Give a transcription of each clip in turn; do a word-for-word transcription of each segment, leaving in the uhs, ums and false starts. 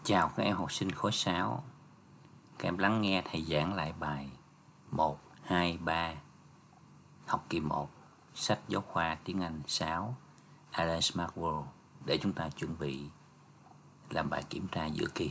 Chào các em học sinh khối sáu. Các em lắng nghe thầy giảng lại bài một, hai, ba, học kỳ một, sách giáo khoa tiếng Anh sáu, Alan Smart World để chúng ta chuẩn bị làm bài kiểm tra giữa kỳ.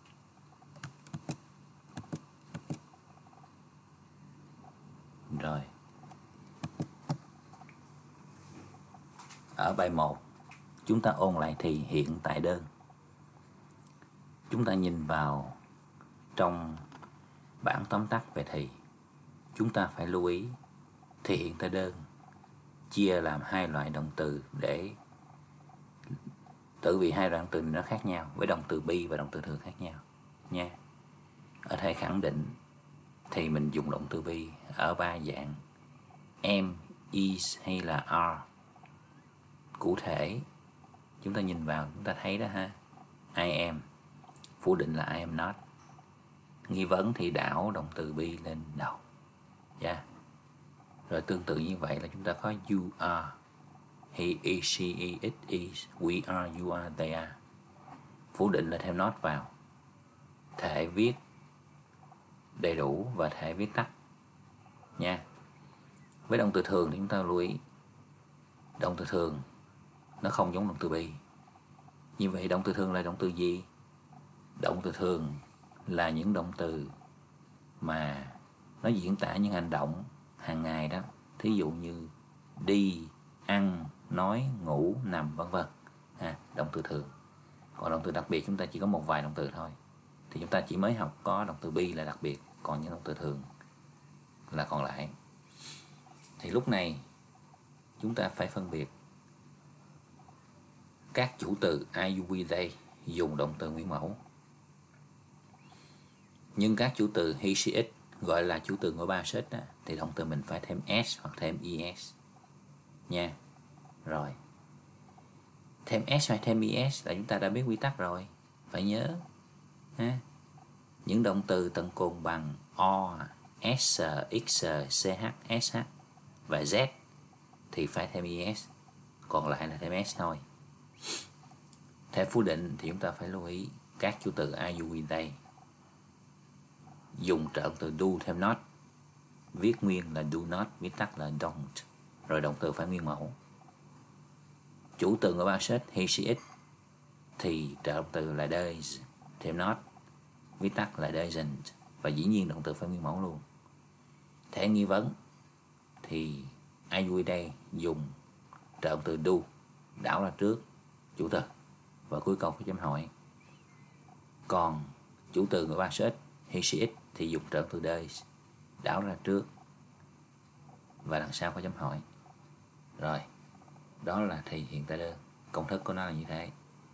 Rồi. Ở bài một, chúng ta ôn lại thì hiện tại đơn. Chúng ta nhìn vào trong bảng tóm tắt về thì, chúng ta phải lưu ý thì hiện tại đơn chia làm hai loại động từ, để tự vì hai loại động từ nó khác nhau, với động từ be và động từ thường khác nhau nha. Ở thể khẳng định thì mình dùng động từ be ở ba dạng: am, is hay là are. Cụ thể chúng ta nhìn vào chúng ta thấy đó ha, I am, phủ định là I am not. Nghi vấn thì đảo động từ be lên đầu. Yeah. Rồi tương tự như vậy là chúng ta có you are, he is, she is, it is, we are, you are, they are. Phủ định là thêm not vào. Thể viết đầy đủ và thể viết tắt nha. Với động từ thường thì chúng ta lưu ý, động từ thường nó không giống động từ be. Như vậy động từ thường là động từ gì? Động từ thường là những động từ mà nó diễn tả những hành động hàng ngày đó, thí dụ như đi, ăn, nói, ngủ, nằm, vân vân. À, động từ thường. Còn động từ đặc biệt chúng ta chỉ có một vài động từ thôi, thì chúng ta chỉ mới học có động từ be là đặc biệt, còn những động từ thường là còn lại. Thì lúc này chúng ta phải phân biệt các chủ từ I, you, we, they dùng động từ nguyên mẫu, nhưng các chủ từ he, she, it gọi là chủ từ ngôi ba set đó, thì động từ mình phải thêm s hoặc thêm es nha. Rồi, thêm s hoặc thêm es là chúng ta đã biết quy tắc rồi, phải nhớ ha. Những động từ tận cùng bằng o, s, x, ch, sh và z thì phải thêm es, còn lại là thêm s thôi. Thể phủ định thì chúng ta phải lưu ý các chủ từ I, you, we, they dùng trợ động từ do thêm not, viết nguyên là do not, viết tắt là don't, rồi động từ phải nguyên mẫu. Chủ từ ngôi ba set he, she, it thì trợ động từ là does thêm not, viết tắt là doesn't, và dĩ nhiên động từ phải nguyên mẫu luôn. Thể nghi vấn thì I, you, we, they dùng trợ động từ do đảo ra trước chủ từ và cuối câu có chấm hỏi. Còn chủ từ ngôi ba set he, she, it thì dùng trợ động từ does đảo ra trước và đằng sau có chấm hỏi. Rồi, đó là thì hiện tại đơn. Công thức của nó là như thế.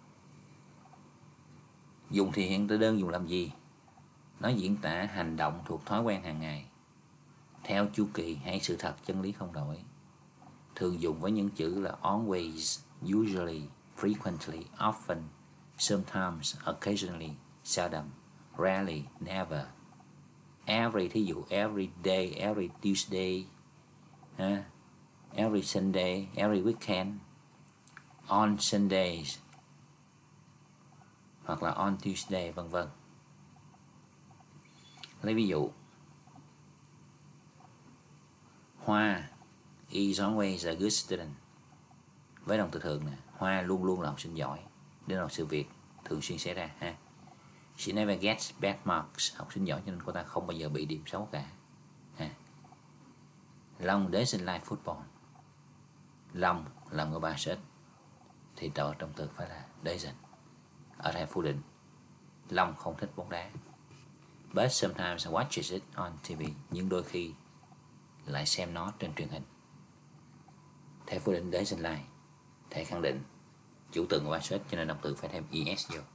Dùng thì hiện tại đơn dùng làm gì? Nó diễn tả hành động thuộc thói quen hàng ngày, theo chu kỳ hay sự thật, chân lý không đổi. Thường dùng với những chữ là always, usually, frequently, often, sometimes, occasionally, seldom, rarely, never. Every, thí dụ every day, every Tuesday, uh, every Sunday, every weekend, on Sundays, hoặc là on Tuesday, vân vân. Lấy ví dụ, Hoa is always a good student. Với động từ thường nè, Hoa luôn luôn là học sinh giỏi, đây là sự việc thường xuyên xảy ra ha. She never gets bad marks. Học sinh giỏi cho nên cô ta không bao giờ bị điểm xấu cả ha. Long doesn't like football. Long là ngôi ba set thì trợ động từ phải là doesn't. Ở thể phủ định, Long không thích bóng đá. But sometimes watches it on ti vi. Nhưng đôi khi lại xem nó trên truyền hình. Thể phủ định doesn't like. Thể khẳng định chủ từ ngôi ba set cho nên động từ phải thêm es vô.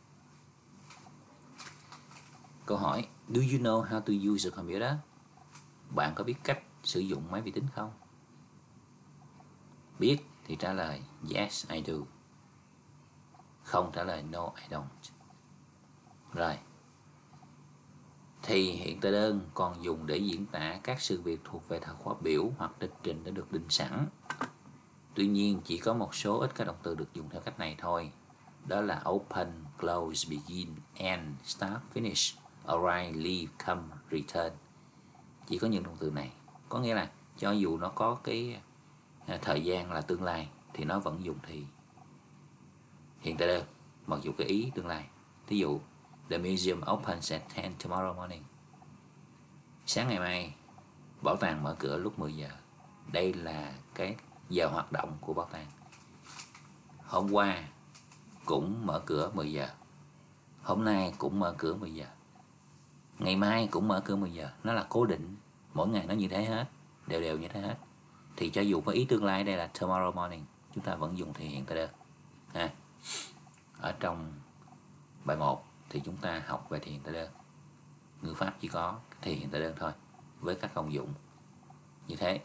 Câu hỏi: Do you know how to use a computer? Bạn có biết cách sử dụng máy vi tính không? Biết thì trả lời yes I do. Không trả lời no I don't. Rồi. Thì hiện tại đơn còn dùng để diễn tả các sự việc thuộc về thời khóa biểu hoặc lịch trình đã được định sẵn. Tuy nhiên chỉ có một số ít các động từ được dùng theo cách này thôi. đó là open, close, begin, end, start, finish, arrive, leave, come, return. Chỉ có những động từ này. Có nghĩa là cho dù nó có cái thời gian là tương lai thì nó vẫn dùng thì hiện tại đơn, mặc dù cái ý tương lai. Ví dụ the museum opens at ten tomorrow morning. Sáng ngày mai bảo tàng mở cửa lúc mười giờ. Đây là cái giờ hoạt động của bảo tàng. Hôm qua cũng mở cửa mười giờ. Hôm nay cũng mở cửa mười giờ. Ngày mai cũng mở cửa mười giờ. Nó là cố định, mỗi ngày nó như thế hết, đều đều như thế hết. Thì cho dù có ý tương lai đây là tomorrow morning, chúng ta vẫn dùng thì hiện tại đơn. Ha. Ở trong bài một thì chúng ta học về thì hiện tại đơn. Ngữ pháp chỉ có thì hiện tại đơn thôi, với các công dụng như thế.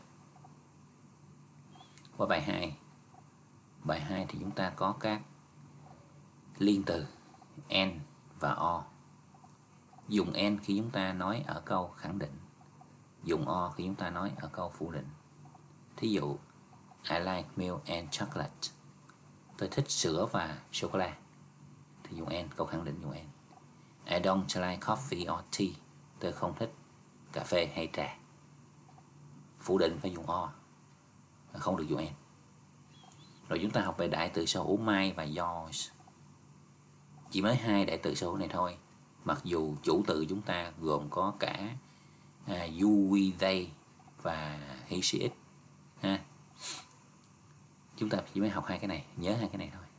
Qua bài hai. Bài hai thì chúng ta có các liên từ and và o. Dùng and khi chúng ta nói ở câu khẳng định, dùng o khi chúng ta nói ở câu phủ định. Thí dụ I like milk and chocolate. Tôi thích sữa và sô cô la. Thì dùng and, câu khẳng định dùng and. I don't like coffee or tea. Tôi không thích cà phê hay trà. Phủ định phải dùng o, không được dùng and. Rồi chúng ta học về đại từ sở hữu my và yours. Chỉ mới hai đại từ sở hữu này thôi, mặc dù chủ từ chúng ta gồm có cả à, you, we, they và he, she, it. Ha. Chúng ta chỉ mới học hai cái này, nhớ hai cái này thôi.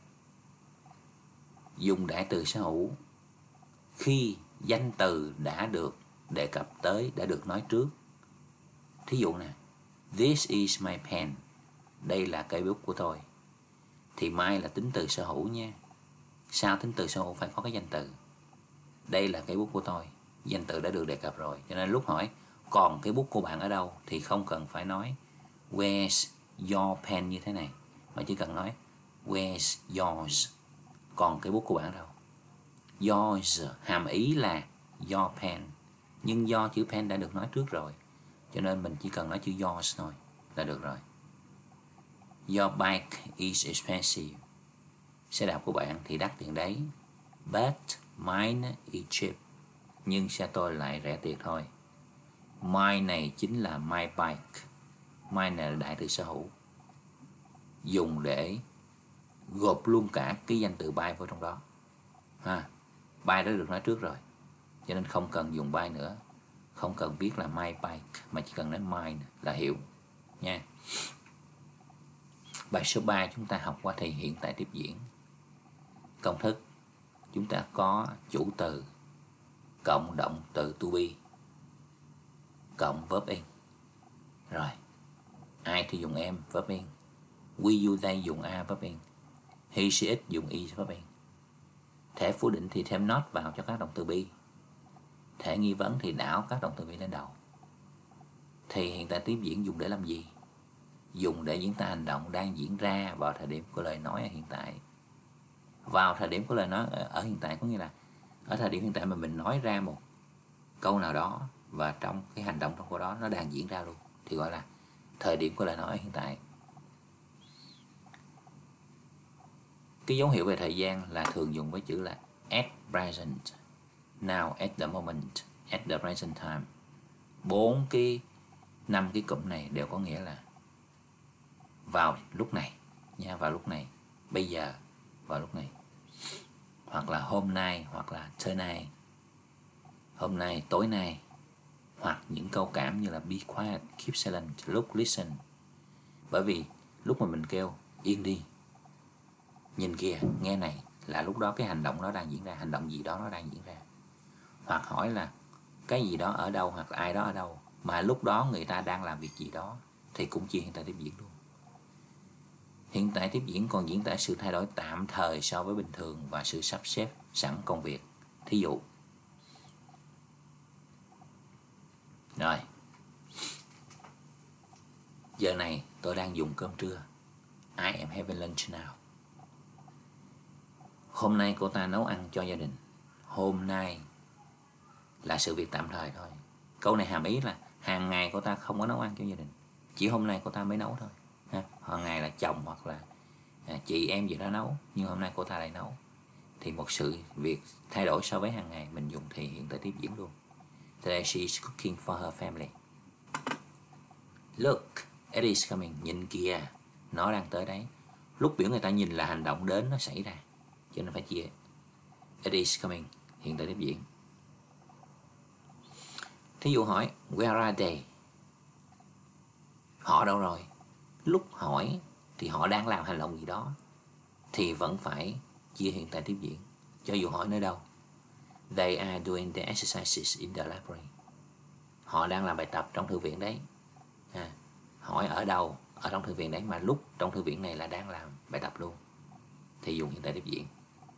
Dùng đại từ sở hữu khi danh từ đã được đề cập tới, đã được nói trước. Thí dụ nè, this is my pen. Đây là cây bút của tôi. Thì my là tính từ sở hữu nha. Sau tính từ sở hữu phải có cái danh từ. Đây là cây bút của tôi. Danh từ đã được đề cập rồi. Cho nên lúc hỏi còn cái bút của bạn ở đâu thì không cần phải nói where's your pen như thế này, mà chỉ cần nói where's yours. Còn cái bút của bạn ở đâu? Yours hàm ý là your pen, nhưng do chữ pen đã được nói trước rồi, cho nên mình chỉ cần nói chữ yours thôi là được rồi. Your bike is expensive. Xe đạp của bạn thì đắt tiền đấy. But mine is cheap. Nhưng xe tôi lại rẻ tiền thôi. My này chính là my bike. My này là đại từ sở hữu, dùng để gộp luôn cả cái danh từ buy vào trong đó. Ha. Buy đã được nói trước rồi, cho nên không cần dùng buy nữa. Không cần viết là my bike, mà chỉ cần nói mine là hiểu nha. Bài số ba chúng ta học qua thì hiện tại tiếp diễn. Công thức chúng ta có chủ từ cộng động từ to be cộng verb in. Rồi, ai thì dùng em verb in, we, you, they dùng a verb in, he, she, it dùng is verb in. Thể phủ định thì thêm not vào cho các động từ be. Thể nghi vấn thì đảo các động từ be lên đầu. Thì hiện tại tiếp diễn dùng để làm gì? Dùng để diễn tả hành động đang diễn ra vào thời điểm của lời nói ở hiện tại. Vào thời điểm của lời nói ở hiện tại có nghĩa là ở thời điểm hiện tại mà mình nói ra một câu nào đó, và trong cái hành động trong câu đó nó đang diễn ra luôn, thì gọi là thời điểm của lời nói ở hiện tại. Cái dấu hiệu về thời gian là thường dùng với chữ là at present, now, at the moment, at the present time. Bốn cái năm cái cụm này đều có nghĩa là vào lúc này nha, vào lúc này, bây giờ, vào lúc này, hoặc là hôm nay, hoặc là tonight, hôm nay, tối nay, hoặc những câu cảm như là be quiet, keep silent, look, listen. Bởi vì lúc mà mình kêu yên đi, nhìn kìa, nghe này, là lúc đó cái hành động đó đang diễn ra, hành động gì đó nó đang diễn ra. Hoặc hỏi là cái gì đó ở đâu, hoặc là ai đó ở đâu, mà lúc đó người ta đang làm việc gì đó, thì cũng chỉ hiện tại tiếp diễn luôn. Hiện tại tiếp diễn còn diễn tả sự thay đổi tạm thời so với bình thường và sự sắp xếp sẵn công việc. Thí dụ, rồi, giờ này tôi đang dùng cơm trưa. I am having lunch now. Hôm nay cô ta nấu ăn cho gia đình. Hôm nay là sự việc tạm thời thôi. Câu này hàm ý là hàng ngày cô ta không có nấu ăn cho gia đình, chỉ hôm nay cô ta mới nấu thôi. Ha. Hàng ngày là chồng hoặc là chị em gì đó nấu, nhưng hôm nay cô ta lại nấu. thì một sự việc thay đổi so với hàng ngày mình dùng thì hiện tại tiếp diễn luôn. Today she is cooking for her family. Look, it is coming. Nhìn kìa, nó đang tới đấy. Lúc biểu người ta nhìn là hành động đến nó xảy ra, cho nên phải chia. It is coming, hiện tại tiếp diễn. Thí dụ hỏi, where are they? Họ đâu rồi? Lúc hỏi thì họ đang làm hành động gì đó thì vẫn phải chia hiện tại tiếp diễn, cho dù hỏi nơi đâu. They are doing the exercises in the library. Họ đang làm bài tập trong thư viện đấy. À, hỏi ở đâu? Ở trong thư viện đấy, mà lúc trong thư viện này là đang làm bài tập luôn, thì dùng hiện tại tiếp diễn.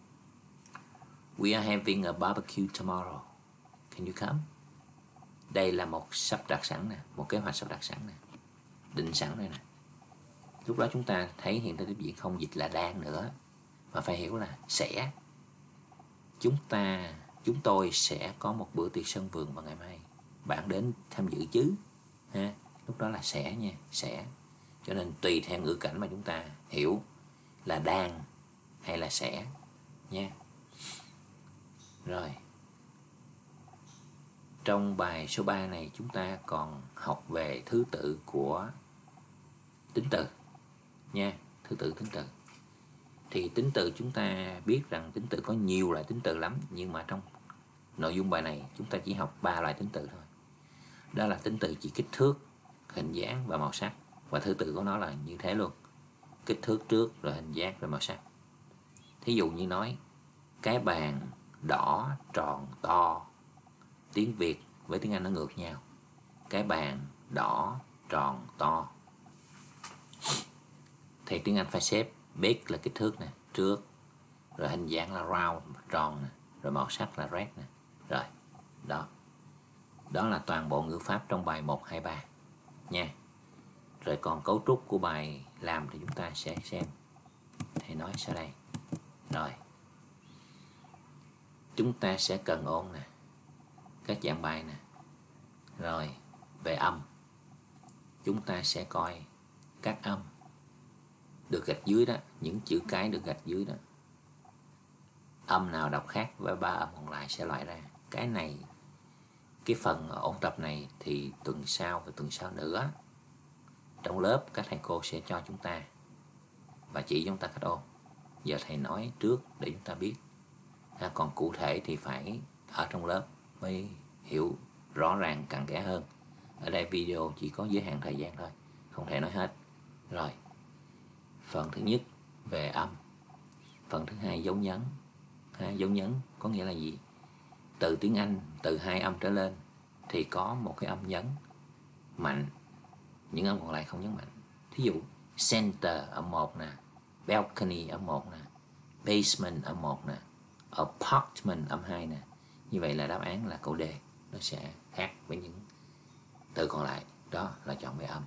We are having a barbecue tomorrow. Can you come? Đây là một sắp đặt sẵn nè, một kế hoạch sắp đặt sẵn nè, định sẵn đây nè. Lúc đó chúng ta thấy hiện tại tiếp diễn không dịch là đang nữa, mà phải hiểu là sẽ. Chúng ta, chúng tôi sẽ có một bữa tiệc sân vườn vào ngày mai. Bạn đến tham dự chứ? Ha, lúc đó là sẽ nha, sẽ. Cho nên tùy theo ngữ cảnh mà chúng ta hiểu là đang hay là sẽ nha. Rồi. Trong bài số ba này chúng ta còn học về thứ tự của tính từ nha, thứ tự tính từ. Thì tính từ chúng ta biết rằng tính từ có nhiều loại tính từ lắm, nhưng mà trong nội dung bài này chúng ta chỉ học ba loại tính từ thôi. Đó là tính từ chỉ kích thước, hình dáng và màu sắc, và thứ tự của nó là như thế luôn. Kích thước trước, rồi hình dáng, rồi màu sắc. Thí dụ như nói cái bàn đỏ, tròn, to. Tiếng Việt với tiếng Anh nó ngược nhau. Cái bàn đỏ, tròn, to. Thì tiếng Anh phải xếp big là kích thước nè, trước, rồi hình dáng là round, tròn nè, rồi màu sắc là red nè. Rồi, đó. Đó là toàn bộ ngữ pháp trong bài một, hai, ba nha. Rồi còn cấu trúc của bài làm thì chúng ta sẽ xem. Thầy nói sau đây. Rồi. Chúng ta sẽ cần ôn nè, các dạng bài nè. Rồi, về âm. Chúng ta sẽ coi các âm được gạch dưới đó, những chữ cái được gạch dưới đó. Âm nào đọc khác với ba âm còn lại sẽ loại ra. Cái này, cái phần ôn tập này thì tuần sau và tuần sau nữa trong lớp các thầy cô sẽ cho chúng ta và chỉ chúng ta cách ôn. Giờ thầy nói trước để chúng ta biết. À, còn cụ thể thì phải ở trong lớp mới hiểu rõ ràng cặn kẽ hơn. Ở đây video chỉ có giới hạn thời gian thôi, không thể nói hết. Rồi, phần thứ nhất về âm. Phần thứ hai dấu nhấn. Ha, dấu nhấn có nghĩa là gì? Từ tiếng Anh, từ hai âm trở lên thì có một cái âm nhấn mạnh, những âm còn lại không nhấn mạnh. Thí dụ center âm một nè, balcony âm một nè, basement âm một nè, apartment âm hai nè. Như vậy là đáp án là câu D, nó sẽ khác với những từ còn lại. Đó là chọn về âm.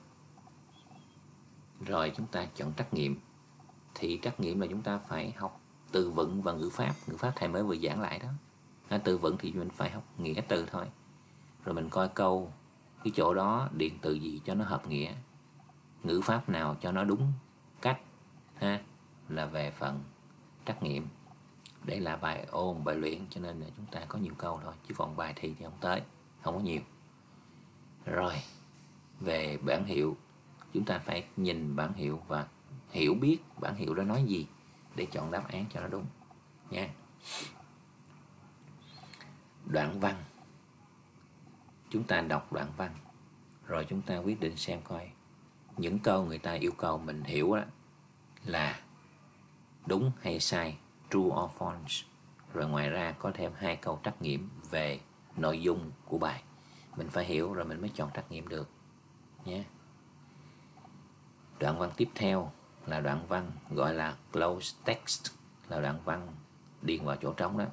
Rồi chúng ta chọn trắc nghiệm. Thì trắc nghiệm là chúng ta phải học từ vựng và ngữ pháp. Ngữ pháp thầy mới vừa giảng lại đó. À, từ vựng thì mình phải học nghĩa từ thôi. Rồi mình coi câu, cái chỗ đó điền từ gì cho nó hợp nghĩa, ngữ pháp nào cho nó đúng cách, ha, là về phần trắc nghiệm. Đây là bài ôn, bài luyện, cho nên là chúng ta có nhiều câu thôi, chứ còn bài thi thì không tới, không có nhiều. Rồi, về bảng hiệu, chúng ta phải nhìn bảng hiệu và hiểu biết bảng hiệu đó nói gì để chọn đáp án cho nó đúng nha. Đoạn văn. Chúng ta đọc đoạn văn rồi chúng ta quyết định xem coi những câu người ta yêu cầu mình hiểu đó là đúng hay sai, true or false. Rồi ngoài ra có thêm hai câu trắc nghiệm về nội dung của bài. Mình phải hiểu rồi mình mới chọn trắc nghiệm được nhé. Đoạn văn tiếp theo là đoạn văn gọi là closed text, là đoạn văn điền vào chỗ trống đó.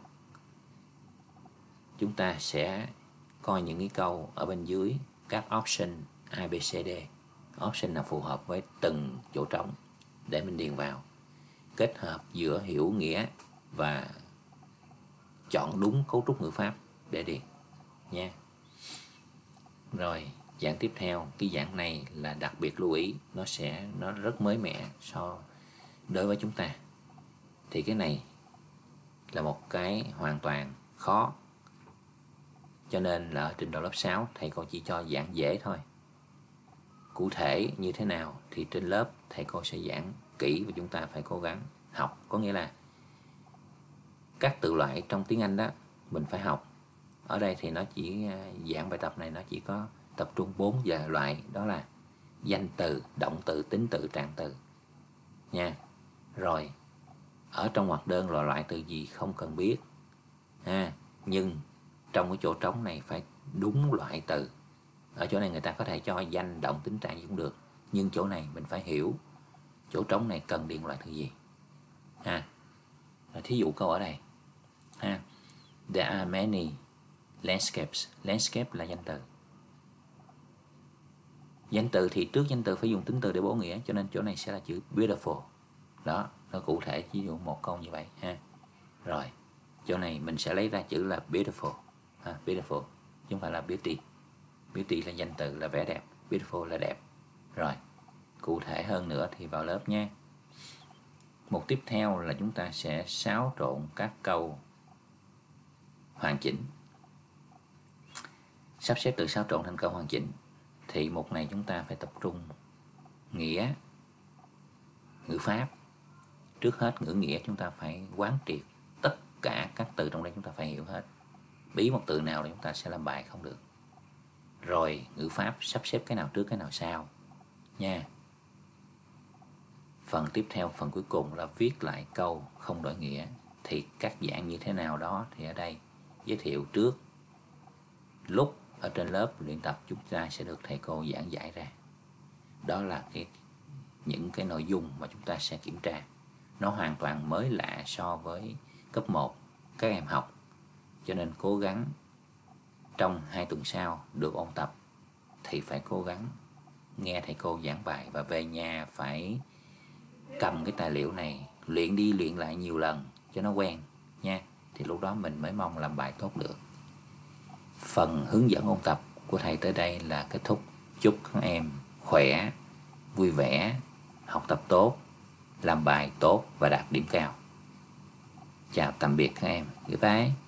Chúng ta sẽ coi những cái câu ở bên dưới các option A, B, C, D. Option nào phù hợp với từng chỗ trống để mình điền vào. Kết hợp giữa hiểu nghĩa và chọn đúng cấu trúc ngữ pháp để điền nha. Rồi, dạng tiếp theo, cái dạng này là đặc biệt lưu ý, nó sẽ nó rất mới mẻ so đối với chúng ta. Thì cái này là một cái hoàn toàn khó. Cho nên là ở trình độ lớp sáu thầy cô chỉ cho giảng dễ thôi. Cụ thể như thế nào thì trên lớp thầy cô sẽ giảng kỹ và chúng ta phải cố gắng học. Có nghĩa là các từ loại trong tiếng Anh đó mình phải học. Ở đây thì nó chỉ giảng bài tập này nó chỉ có tập trung bốn loại, đó là danh từ, động từ, tính từ, trạng từ nha. Rồi ở trong ngoặc đơn là loại từ gì không cần biết ha, nhưng trong cái chỗ trống này phải đúng loại từ. Ở chỗ này người ta có thể cho danh, động, tính, trạng gì cũng được, nhưng chỗ này mình phải hiểu chỗ trống này cần điền loại từ gì ha. Rồi thí dụ câu ở đây ha, there are many landscapes. Landscape là danh từ. Danh từ thì trước danh từ phải dùng tính từ để bổ nghĩa, cho nên chỗ này sẽ là chữ beautiful. Đó, nó cụ thể ví dụ một câu như vậy ha. Rồi, chỗ này mình sẽ lấy ra chữ là beautiful ha, beautiful chứ không phải là beauty. Beauty là danh từ, là vẻ đẹp, beautiful là đẹp. Rồi, cụ thể hơn nữa thì vào lớp nha. Mục tiếp theo là chúng ta sẽ xáo trộn các câu hoàn chỉnh. Sắp xếp từ xáo trộn thành câu hoàn chỉnh thì mục này chúng ta phải tập trung nghĩa, ngữ pháp. Trước hết ngữ nghĩa chúng ta phải quán triệt tất cả các từ trong đây, chúng ta phải hiểu hết. Bí một từ nào là chúng ta sẽ làm bài không được. Rồi ngữ pháp sắp xếp cái nào trước cái nào sau nha. Phần tiếp theo, phần cuối cùng là viết lại câu không đổi nghĩa. Thì các dạng như thế nào đó thì ở đây giới thiệu trước. Lúc ở trên lớp luyện tập chúng ta sẽ được thầy cô giảng giải ra. Đó là cái những cái nội dung mà chúng ta sẽ kiểm tra. Nó hoàn toàn mới lạ so với cấp một các em học. Cho nên cố gắng trong hai tuần sau được ôn tập thì phải cố gắng nghe thầy cô giảng bài và về nhà phải cầm cái tài liệu này luyện đi luyện lại nhiều lần cho nó quen nha. Thì lúc đó mình mới mong làm bài tốt được. Phần hướng dẫn ôn tập của thầy tới đây là kết thúc. Chúc các em khỏe, vui vẻ, học tập tốt, làm bài tốt và đạt điểm cao. Chào tạm biệt các em. Goodbye.